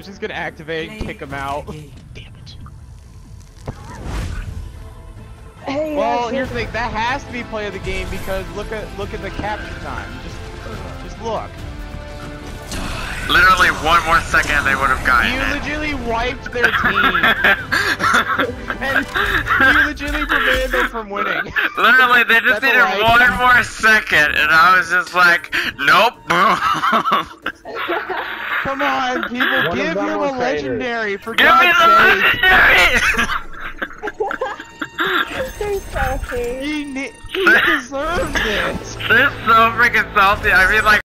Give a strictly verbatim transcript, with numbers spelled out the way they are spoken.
just gonna activate and kick him out. Damn it. Hey, well, uh, here's the thing. That has to be play of the game because look at look at the capture time. Just just look. Literally one more second they would have gotten You it. legitimately wiped their team. And you legitimately prevented them from winning. Literally, they just That's needed alright. one more second, and I was just like, nope. Come on, people, One give of them him were a legendary for Give me God's the sake. legendary! Too salty. He, ne he deserves it. They're so freaking salty. I mean, like.